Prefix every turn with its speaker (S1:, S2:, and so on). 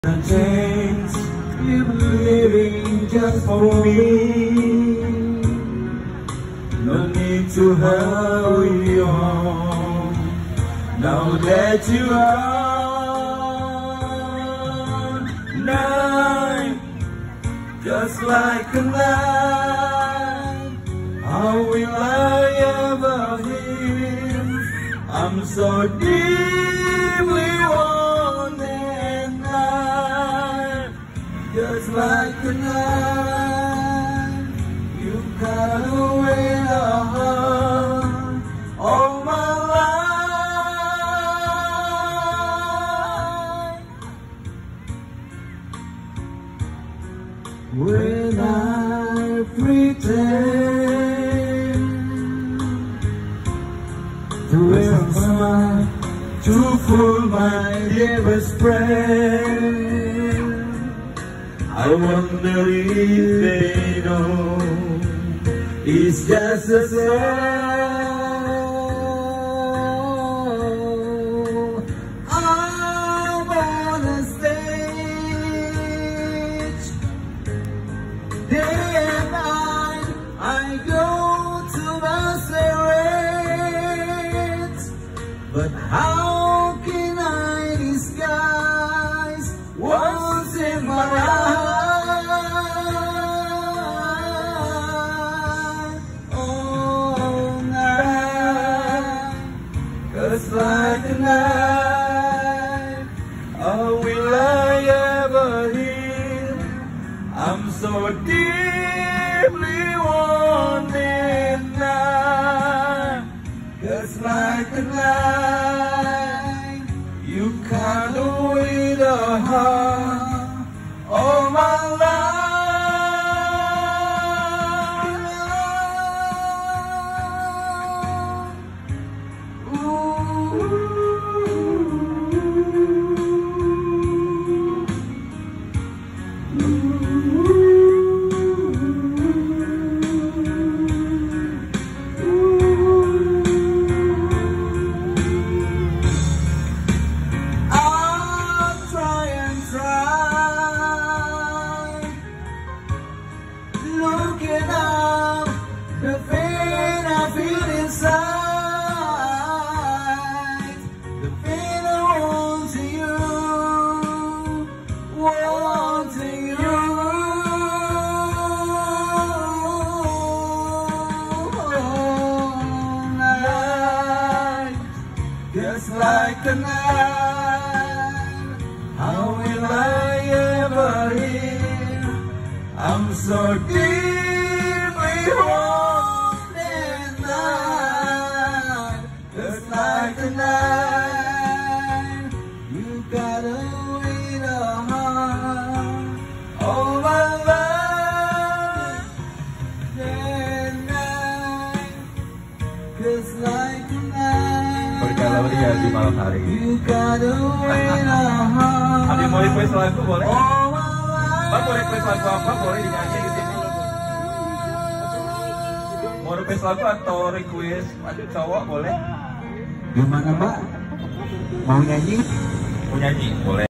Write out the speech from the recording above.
S1: The chance you living just for me. No need to hurry on. Now that you are night, just like a night. How will I ever heal? I'm so deeply wanted night, just like a night. You got away the heart all my life. When I pretend to wear a smile to fool my dearest friend, I wonder if they know it's just a soul. I'm on a stage, day and night I go to masquerade, but how can I disguise what's in my eyes? Just like a night, how will I ever heal? I'm so deeply wanted now. Just like a night, you can't away the heart all my life. Looking up, the pain I feel inside, the pain I want to you, wanting you. All night, just like a night, how will I ever heal? I'm so deeply wanted night, just like a night. You got away the heart all my life. That night, just like a night.
S2: Berkalori ya di malam hari.
S1: You got away the heart.
S2: Ada mau request lagu boleh?
S1: All my
S2: Bang, mau request lagu apa? Boleh dinyanyi di sini. Mau request lagu atau request aduh cowok boleh?
S1: Gimana Mbak? Mau nyanyi?
S2: Mau nyanyi boleh.